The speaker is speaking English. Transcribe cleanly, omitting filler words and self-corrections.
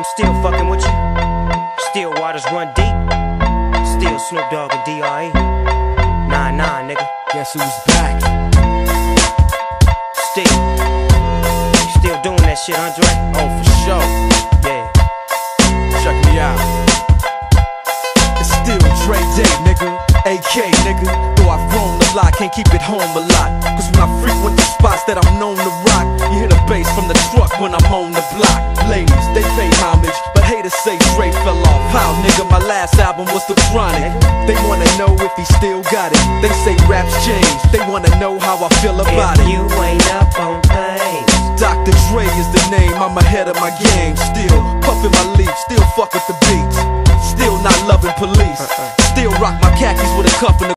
still fucking with you. Still waters run deep. Still Snoop Dogg and D.R.E. Nah, nigga. Guess who's back? Still doing that shit, Andre? Oh, for sure. Yeah. Check me out. It's still Dre Day, nigga. AK, nigga. Though I've grown a lot, can't keep it home a lot. Cause when I frequent the spots that I'm known to rock, you hear the bass from the truck when I'm on the block. Ladies, they pay homage, but haters say Dre fell off. How, nigga, my last album was The Chronic. They wanna know if he still got it. They say raps change, they wanna know how I feel about it. If you ain't up on things, Dr. Dre is the name, I'm ahead of my game. Still puffin' my leaf, still fuck with the beats. Still not loving police. Still rock my khakis with a cuff and a